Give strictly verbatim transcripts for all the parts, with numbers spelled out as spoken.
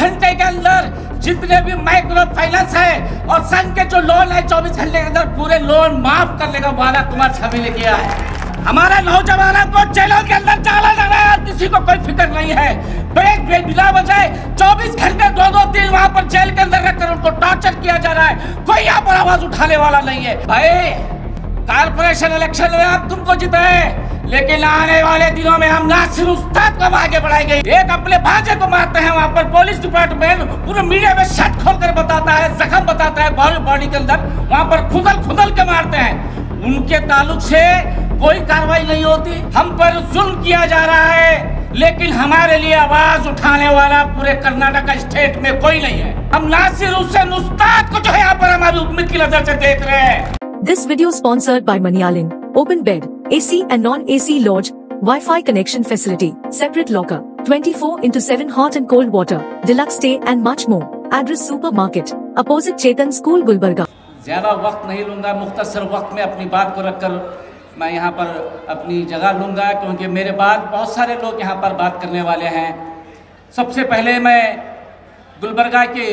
घंटे के अंदर जितने भी माइक्रो फाइनेंस है और संघ के जो लोन है चौबीस घंटे के अंदर पूरे लोन माफ करने का वादा कुमार स्वामी ने किया है। हमारा नौजवानों को जेलों के अंदर डाला जा रहा है, किसी को कोई फिक्र नहीं है। बे बिना वजह चौबीस घंटे दो दो दिन वहां पर जेल के अंदर रखकर उनको टॉर्चर किया जा रहा है, कोई यहाँ पर आवाज उठाने वाला नहीं है। भाई कारपोरेशन इलेक्शन में हम तुमको जिताए, लेकिन आने वाले दिनों में हम नासिर उस्ताद को आगे बढ़ाएंगे। एक अपने भांजे को मारते हैं, वहां पर पुलिस डिपार्टमेंट पूरे मीडिया में शर्ट खोल कर बताता है, जख्म बताता है बॉडी बॉडी के अंदर, वहां पर खुदल खुदल के मारते हैं। उनके ताल्लुक से कोई कार्रवाई नहीं होती। हम पर जुल्म किया जा रहा है, लेकिन हमारे लिए आवाज उठाने वाला पूरे कर्नाटक स्टेट में कोई नहीं है। हम नासिर हुसैन उस्ताद को जो है यहाँ पर हमारी उम्मीद की नजर से देख रहे हैं। This video sponsored by Manialing. Open bed, A C and non-A C lodge, Wi-Fi connection facility, separate locker, twenty-four into seven hot and cold water, deluxe stay and much more. Address Supermarket, opposite Chetan School, Gulbarga. ज़्यादा वक्त नहीं लूँगा, मुख्तसर वक्त में अपनी बात को रखकर मैं यहाँ पर अपनी जगह लूँगा, क्योंकि मेरे बाद बहुत सारे लोग यहाँ पर बात करने वाले हैं। सबसे पहले मैं गुलबर्गा के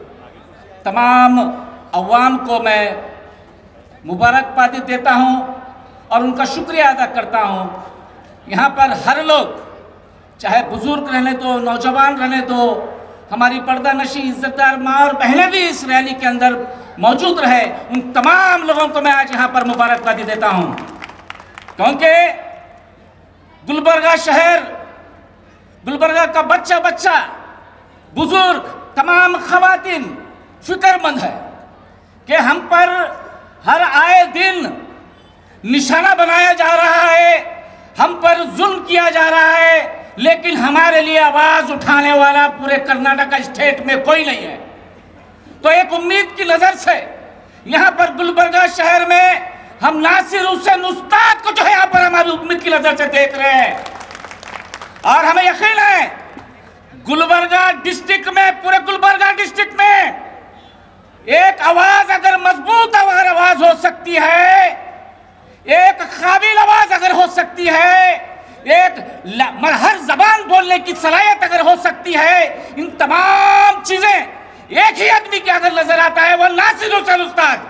तमाम अवाम को मैं मुबारकबादी देता हूँ और उनका शुक्रिया अदा करता हूँ। यहाँ पर हर लोग, चाहे बुजुर्ग रहने दो, नौजवान रहने दो, हमारी पर्दा नशी इज्जतदार माँ और बहनें भी इस रैली के अंदर मौजूद रहे, उन तमाम लोगों को मैं आज यहाँ पर मुबारकबादी देता हूँ, क्योंकि गुलबर्गा शहर, गुलबर्गा का बच्चा बच्चा, बुजुर्ग, तमाम खवातीन फिक्रमंद है कि हम पर हर आए दिन निशाना बनाया जा रहा है, हम पर जुल्म किया जा रहा है, लेकिन हमारे लिए आवाज उठाने वाला पूरे कर्नाटक स्टेट में कोई नहीं है। तो एक उम्मीद की नजर से यहाँ पर गुलबर्गा शहर में हम नासिर हुसैन उस्ताद को जो है यहाँ पर हमारी उम्मीद की नजर से देख रहे हैं, और हमें यकीन है गुलबर्गा डिस्ट्रिक्ट में, पूरे गुलबर्गा डिस्ट्रिक्ट में एक आवाज अगर मजबूत अगर आवाज हो सकती है, एक काबिल आवाज अगर हो सकती है, एक हर जबान बोलने की सलाहियत अगर हो सकती है, इन तमाम चीजें एक ही आदमी के अगर नजर आता है, वो नासिर हुसैन उस्ताद।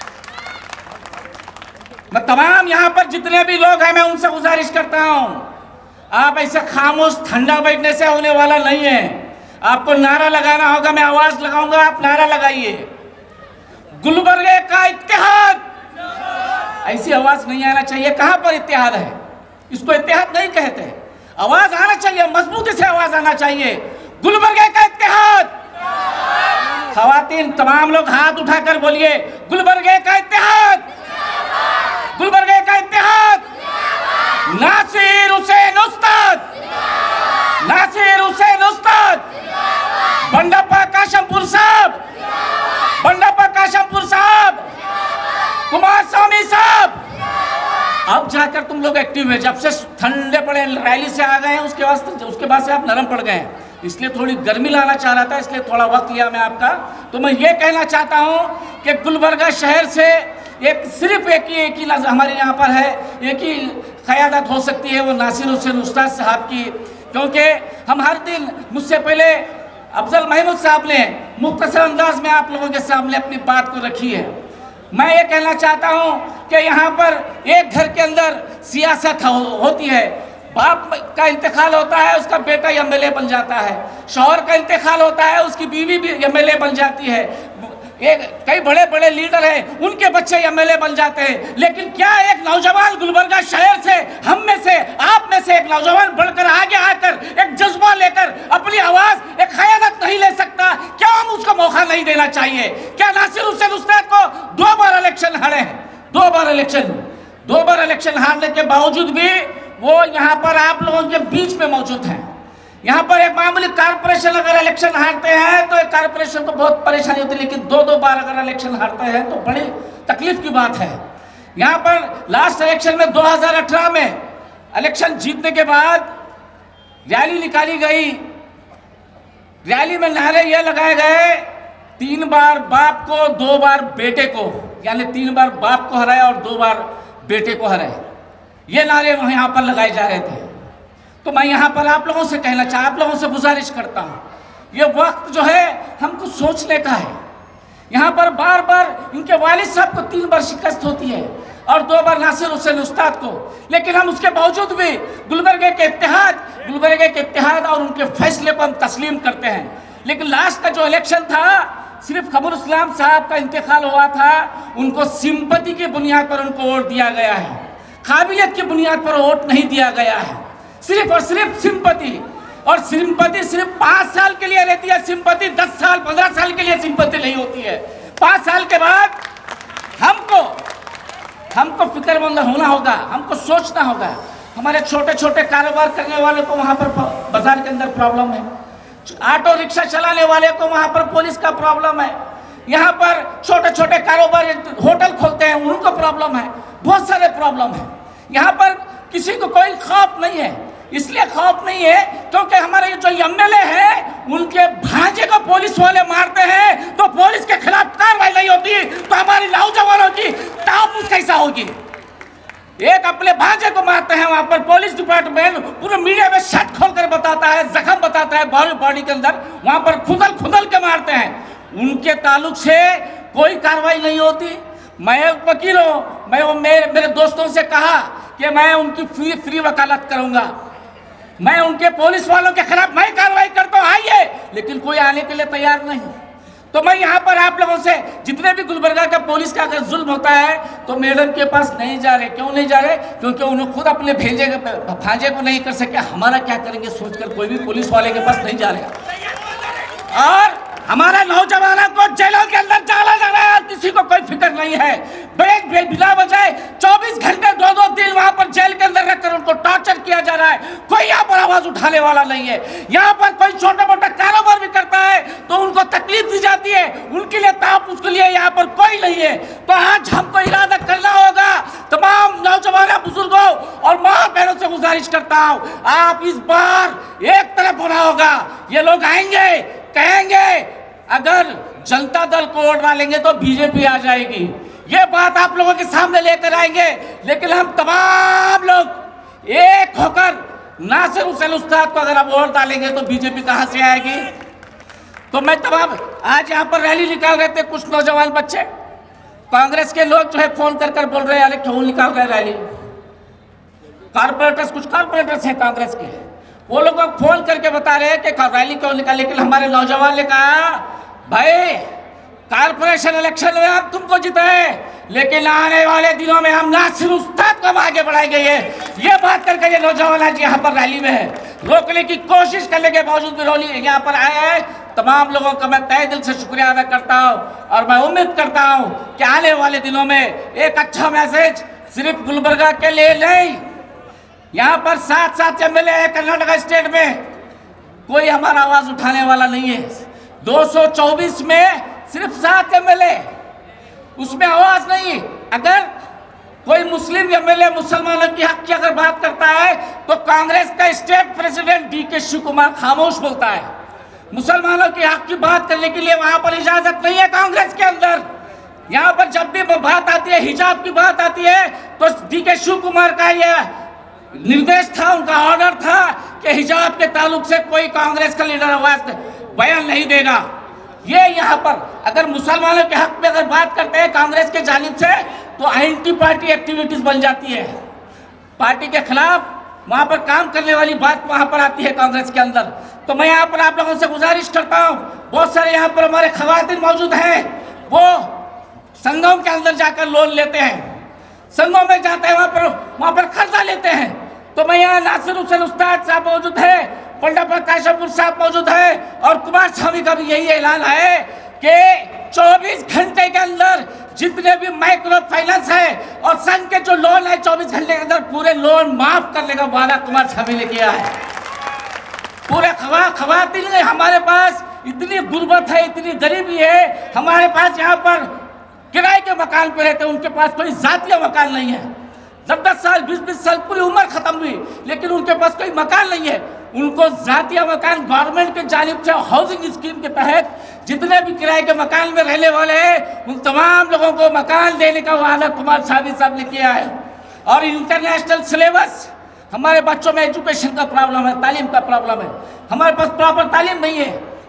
मैं तमाम यहाँ पर जितने भी लोग हैं, मैं उनसे गुजारिश करता हूँ, आप ऐसे खामोश ठंडा बैठने से होने वाला नहीं है। आपको नारा लगाना होगा, मैं आवाज लगाऊंगा, आप नारा लगाइए। गुलबर्गे का इत्तेहाद, ऐसी आवाज नहीं आना चाहिए। कहां पर इत्तेहाद है? इसको इत्तेहाद नहीं कहते। आवाज आना चाहिए, मजबूती से आवाज आना चाहिए। गुलबर्गे का इत्तेहाद। खवातीन तमाम लोग हाथ उठाकर बोलिए, गुलबर्गे का इत्तेहाद, गुलबर्गे का इत्तेहाद। नासिर हुसैन उस्ताद, नासिर हुसैन उस्ताद, बंडप्पा काशमपुर साहब, बंडप्पा काशमपुर साहब, कुमार स्वामी साहब। अब जाकर तुम लोग एक्टिव है, जब से ठंडे पड़े, रैली से आ गए हैं, उसके बाद उसके बाद से आप नरम पड़ गए हैं, इसलिए थोड़ी गर्मी लाना चाह रहा था, इसलिए थोड़ा वक्त लिया मैं आपका। तो मैं ये कहना चाहता हूँ कि गुलबर्गा शहर से एक सिर्फ एक ही एक ही हमारे यहाँ पर है, एक ही क़यादत हो सकती है, वो नासिर हुसैन उस्ताद साहब की, क्योंकि हम हर दिन, मुझसे पहले अफजल महमूद साहब ने मुख्तसर अंदाज में आप लोगों के सामने अपनी बात को रखी है। मैं ये कहना चाहता हूँ कि यहाँ पर एक घर के अंदर सियासत हो, होती है। बाप का इंतकाल होता है, उसका बेटा एम एल ए बन जाता है, शौहर का इंतकाल होता है, उसकी बीवी भी एम एल ए बन जाती है, एक कई बड़े बड़े लीडर हैं, उनके बच्चे एम एल ए बन जाते हैं। लेकिन क्या एक नौजवान गुलबर्गा शहर से, हम में से, आप में से एक नौजवान बढ़कर आगे आकर एक जज्बा लेकर अपनी आवाज, एक क़यादत नहीं ले सकता? क्या हम उसको मौका नहीं देना चाहिए? क्या नासिर हुसैन उस्ताद को दो बार इलेक्शन हारे हैं, दो बार इलेक्शन दो बार इलेक्शन हारने के बावजूद भी वो यहाँ पर आप लोगों के बीच में मौजूद हैं। यहाँ पर एक मामूली कारपोरेशन अगर इलेक्शन हारते हैं तो एक कारपोरेशन को बहुत परेशानी होती है, लेकिन दो दो बार अगर इलेक्शन हारते हैं तो बड़ी तकलीफ की बात है। यहाँ पर लास्ट इलेक्शन में दो हज़ार अठारह में इलेक्शन जीतने के बाद रैली निकाली गई, रैली में नारे यह लगाए गए, तीन बार बाप को, दो बार बेटे को, यानी तीन बार बाप को हराया और दो बार बेटे को हराया, ये नारे यहाँ पर लगाए जा रहे थे। तो मैं यहाँ पर आप लोगों से कहना चाह आप लोगों से गुजारिश करता हूँ ये वक्त जो है हमको सोचने का है। यहाँ पर बार बार इनके वालिद साहब को तीन बार शिकस्त होती है और दो बार नासिर हुसैन उस्ताद को, लेकिन हम उसके बावजूद भी गुलबर्गे के इत्तेहाद गुलबर्गे के इत्तेहाद और उनके फैसले को हम तस्लीम करते हैं। लेकिन लास्ट का जो इलेक्शन था, सिर्फ कमरुल इस्लाम साहब का इंतकाल हुआ था, उनको सिंपति की बुनियाद पर उनको वोट दिया गया है, काबिलियत की बुनियाद पर वोट नहीं दिया गया है, सिर्फ और सिर्फ सिंपति। और सिंपति सिर्फ पाँच साल के लिए रहती है, सिंपति दस साल पंद्रह साल के लिए सिंपति नहीं होती है। पाँच साल के बाद हमको हमको फिक्रमंद होना होगा, हमको सोचना होगा। हमारे छोटे छोटे कारोबार करने वाले को वहाँ पर बाजार के अंदर प्रॉब्लम है, ऑटो रिक्शा चलाने वाले को वहाँ पर पुलिस का प्रॉब्लम है, यहाँ पर छोटे छोटे कारोबार होटल खोलते हैं उनको प्रॉब्लम है, बहुत सारे प्रॉब्लम है। यहाँ पर किसी को कोई खौफ नहीं है, इसलिए खौफ नहीं है क्योंकि हमारे जो एमएलए हैं उनके भांजे को पुलिस वाले मारते हैं तो पुलिस के खिलाफ कार्रवाई नहीं होती, तो हमारी नौजवानों की ताबूत कैसा होगी? एक अपने भांजे को मारते हैं, वहां पर पुलिस डिपार्टमेंट पूरे मीडिया में शट खोल कर बताता है, जख्म बताता है बॉडी बॉडी के अंदर, वहां पर खुदल खुदल के मारते हैं, उनके ताल्लुक से कोई कार्रवाई नहीं होती। मैं एक वकील हूँ, मैं वो मेरे मेरे दोस्तों से कहा कि मैं उनकी फ्री फ्री वकालत करूंगा, मैं उनके पुलिस वालों के खिलाफ मैं कार्रवाई करता हूँ, आइए, लेकिन कोई आने के लिए तैयार नहीं। तो मैं यहाँ पर आप लोगों से, जितने भी गुलबर्गा का पुलिस का अगर जुल्म होता है तो मैडम के पास नहीं जा रहे। क्यों नहीं जा रहे? क्योंकि उन्हें खुद अपने भेजे भांजे को नहीं कर सके, हमारा क्या करेंगे सोचकर कोई भी पुलिस वाले के पास नहीं जा रहे। और हमारा नौजवानों को जेलों के अंदर डाला जा रहा है, किसी को कोई फिक्र नहीं है। बेग बेग बिना वजह चौबीस घंटे दो दो दिन वहां पर जेल के अंदर रखकर उनको टॉर्चर किया जा रहा है, कोई यहाँ पर आवाज उठाने वाला नहीं है। यहाँ पर कोई छोटा मोटा कारोबार भी करता है तो उनको तकलीफ दी जाती है, उनके लिए ताप उसके लिए यहाँ पर कोई नहीं है। तो आज हमको इरादा करना होगा, तमाम नौजवान बुजुर्गों और माँ बहनों से गुजारिश करता हूँ, आप इस बार एक तरफ होना होगा। ये लोग आएंगे कहेंगे अगर जनता दल को वोट डालेंगे तो बीजेपी आ जाएगी, ये बात आप लोगों के सामने लेकर आएंगे। लेकिन हम तमाम लोग एक होकर नासिर हुसैन उस्ताद को अगर आप वोट डालेंगे तो बीजेपी कहां से आएगी? तो मैं तमाम आज यहाँ पर रैली निकाल रहे थे कुछ नौजवान बच्चे, कांग्रेस के लोग जो है फोन कर कर बोल रहे हैं अरे क्यों निकाल रहे रैली? कारपोरेटर्स, कुछ कारपोरेटर्स हैं कांग्रेस के, वो लोग फोन करके बता रहे हैं कि रैली क्यों निकाल। लेकिन हमारे नौजवान ने कहा भाई कारपोरेशन इलेक्शन में हम तुमको जिताए, लेकिन आने वाले दिनों में हम नासिर उस्ताद को आगे बढ़ाएंगे। ये ये बात करके ये नौजवान आज यहाँ पर रैली में है, रोकने की कोशिश करने के बावजूद भी रैली यहाँ पर आए हैं। तमाम लोगों का मैं तहे दिल से शुक्रिया अदा करता हूँ और मैं उम्मीद करता हूँ कि आने वाले दिनों में एक अच्छा मैसेज सिर्फ गुलबर्गा के लिए नहीं, यहाँ पर सात सात M L A Karnataka state में कोई हमारा आवाज उठाने वाला नहीं है। दो सौ चौबीस में सिर्फ सात एम एल ए, उसमें आवाज नहीं। अगर कोई मुस्लिम एम एल ए मुसलमानों की हक की अगर बात करता है तो कांग्रेस का स्टेट प्रेसिडेंट डी के शिव कुमार खामोश बोलता है। मुसलमानों के हक की बात करने के लिए वहां पर इजाजत नहीं है कांग्रेस के अंदर। यहाँ पर जब भी बात आती है, हिजाब की बात आती है, तो डी के शिव कुमार का यह निर्देश था, उनका ऑर्डर था कि हिजाब के ताल्लुक से कोई कांग्रेस का लीडर आवाज बयान नहीं देगा। ये यहाँ पर अगर मुसलमानों के हक में अगर बात करते हैं कांग्रेस के जानिब से तो एंटी पार्टी एक्टिविटीज बन जाती है, पार्टी के खिलाफ वहाँ पर काम करने वाली बात वहाँ पर आती है कांग्रेस के अंदर। तो मैं यहाँ पर आप लोगों से गुजारिश करता हूँ, बहुत सारे यहाँ पर हमारे खवातीन मौजूद हैं, वो संगम के अंदर जाकर लोन लेते हैं, संगम में जाते हैं, वहाँ पर वहाँ पर कर्जा लेते हैं। तो मैं यहाँ नासिर हुसैन उस्ताद साहब मौजूद है, पंडित प्रकाशपुर साहब मौजूद है और कुमार स्वामी का भी यही ऐलान है कि चौबीस घंटे के अंदर जितने भी माइक्रो फाइनेंस है और संघ के जो लोन है चौबीस घंटे के अंदर पूरे लोन माफ करने का वादा कुमार स्वामी ने किया है। पूरे खवा खवातीन ने, हमारे पास इतनी गुर्बत है, इतनी गरीबी है, हमारे पास यहाँ पर किराए के मकान पे रहते हैं, उनके पास कोई जातीय मकान नहीं है। दस दस साल बीस बीस साल पूरी उम्र खत्म हुई लेकिन उनके पास कोई मकान नहीं है। उनको जातीय मकान गवर्नमेंट के जानिब से हाउसिंग स्कीम के तहत जितने भी किराए के मकान में रहने वाले हैं उन तमाम लोगों को मकान देने का वादा कुमार स्वामी साहब ने किया है। और इंटरनेशनल सिलेबस, हमारे बच्चों में एजुकेशन का प्रॉब्लम है, तालीम का प्रॉब्लम है, हमारे पास प्रॉपर तालीम नहीं है।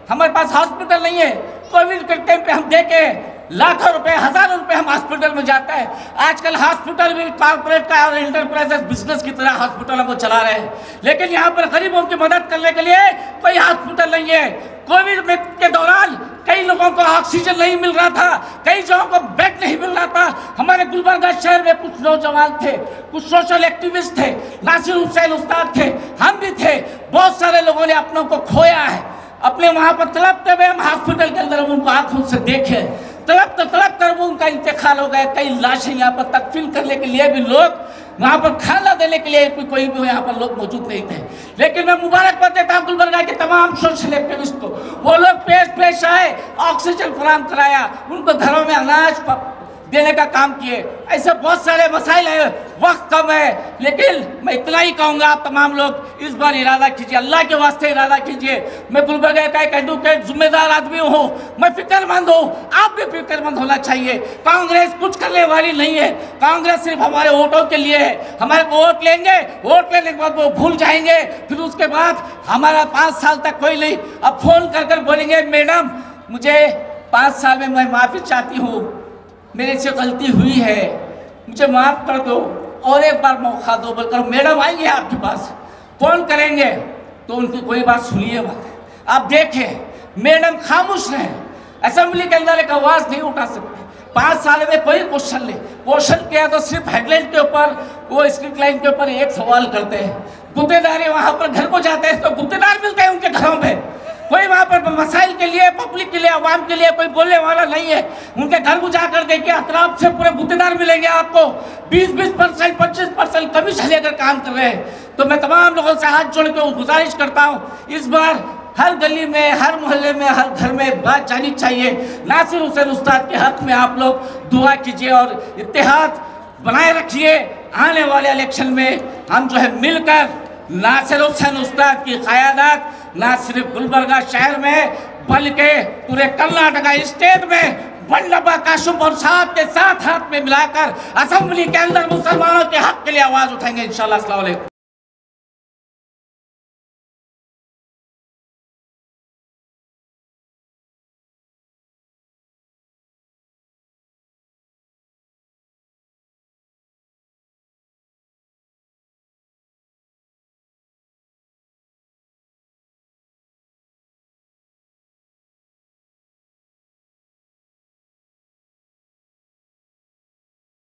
हमारे पास हॉस्पिटल नहीं है। कोविड के टाइम पे हम देखे लाखों रुपए हजारों रुपए हम हॉस्पिटल में जाता है। आजकल हॉस्पिटल भी कॉर्पोरेट का और इंटरप्राइजेस बिजनेस की तरह हॉस्पिटल को चला रहे हैं, लेकिन यहाँ पर गरीबों की मदद करने के लिए कोई हॉस्पिटल नहीं है। कोविड में के दौरान कई लोगों को ऑक्सीजन नहीं मिल रहा था, कई जगहों को बेड नहीं मिल रहा था। हमारे गुलबर्गा शहर में कुछ नौजवान थे, कुछ सोशल एक्टिविस्ट थे, नासिर हुसैन उस्ताद थे, हम भी थे। बहुत सारे लोगों ने अपनों को खोया है, अपने वहाँ पर तड़पते हुए हम हॉस्पिटल के अंदर उनको आंखों से देखे, तड़प तड़प कर वो उनका इंतकाल हो गया। कई लाशें यहाँ पर तकफीन करने के लिए भी लोग वहाँ पर खाना देने के लिए कोई कोई भी यहाँ पर लोग मौजूद नहीं थे। लेकिन मैं मुबारकबाद देता हूँ गुलबर्गा के तमाम सोशल एक्टिविस्ट को, वो लोग पेश पेश आए, ऑक्सीजन फराहम कराया, उनको घरों में अनाज देने का काम किए। ऐसे बहुत सारे मसाइल हैं, वक्त कम है, लेकिन मैं इतना ही कहूँगा आप तमाम लोग इस बार इरादा कीजिए, अल्लाह के वास्ते इरादा कीजिए। मैं गुलबर्गा का एक एडवोकेट जिम्मेदार आदमी हूँ, मैं फिक्रमंद हूँ, आप भी फिक्रमंद होना चाहिए। कांग्रेस कुछ करने वाली नहीं है, कांग्रेस सिर्फ हमारे वोटों के लिए है। हमारे को वोट लेंगे, वोट लेने के बाद वो भूल जाएंगे, फिर उसके बाद हमारा पाँच साल तक कोई नहीं। अब फोन कर कर बोलेंगे मैडम मुझे पाँच साल में मैं माफ़ी चाहती हूँ, मेरे से गलती हुई है, मुझे माफ़ कर दो और एक बार मौका दो बोलकर मैडम आएंगे आपके पास, फोन करेंगे तो उनकी कोई बात सुनिए मत। आप देखें मैडम खामोश रहे, असेंबली के अंदर एक आवाज़ नहीं उठा सकते। पाँच साल में कोई क्वेश्चन नहीं, क्वेश्चन किया तो सिर्फ हेडलाइन के ऊपर, वो स्क्रिप्ट लाइन के ऊपर एक सवाल करते हैं। गुत्तेदारी वहाँ पर घर को जाते हैं तो गुत्तेदार मिलते हैं उनके घरों में, कोई वहाँ पर मसाइल के लिए, पब्लिक के लिए, आवाम के लिए कोई बोलने वाला नहीं है। उनके घर को जाकर देखिए, अतराफ से पूरे गुत्तेदार मिलेंगे आपको, बीस बीस परसेंट पच्चीस परसेंट कमीशन लेकर काम कर रहे हैं। तो मैं तमाम लोगों से हाथ जोड़ के गुजारिश करता हूँ, इस बार हर गली में, हर मोहल्ले में, हर घर में बात जानी चाहिए। नासिर हुसैन उस्ताद के हक में आप लोग दुआ कीजिए और इत्तेहाद बनाए रखिए। आने वाले इलेक्शन में हम जो है मिलकर नासिर हुसैन उस्ताद की क़यादत ना सिर्फ गुलबर्गा शहर में बल्कि पूरे कर्नाटका स्टेट में बल्लभा काशुम और साहब के साथ हाथ में मिलाकर असेंबली के अंदर मुसलमानों के हक के लिए आवाज़ उठाएंगे इंशाअल्लाह। अस्सलाम वालेकुम।